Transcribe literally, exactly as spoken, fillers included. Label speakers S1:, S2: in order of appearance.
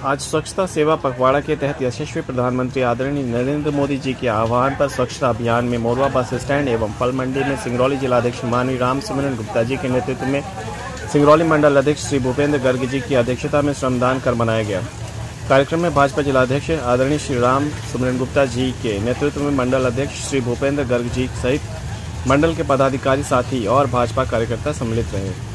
S1: आज स्वच्छता सेवा पखवाड़ा के तहत यशस्वी प्रधानमंत्री आदरणीय नरेंद्र मोदी जी के आह्वान पर स्वच्छता अभियान में मोरवा बस स्टैंड एवं फल मंडी में सिंगरौली जिलाध्यक्ष माननीय राम सिमरन गुप्ता जी के नेतृत्व में सिंगरौली मंडल अध्यक्ष श्री भूपेंद्र गर्ग जी की अध्यक्षता में श्रमदान कर मनाया गया। कार्यक्रम में भाजपा जिलाध्यक्ष आदरणीय श्री राम सिमरन गुप्ता जी के नेतृत्व में मंडल अध्यक्ष श्री भूपेंद्र गर्ग जी सहित मंडल के पदाधिकारी साथी और भाजपा कार्यकर्ता सम्मिलित रहे।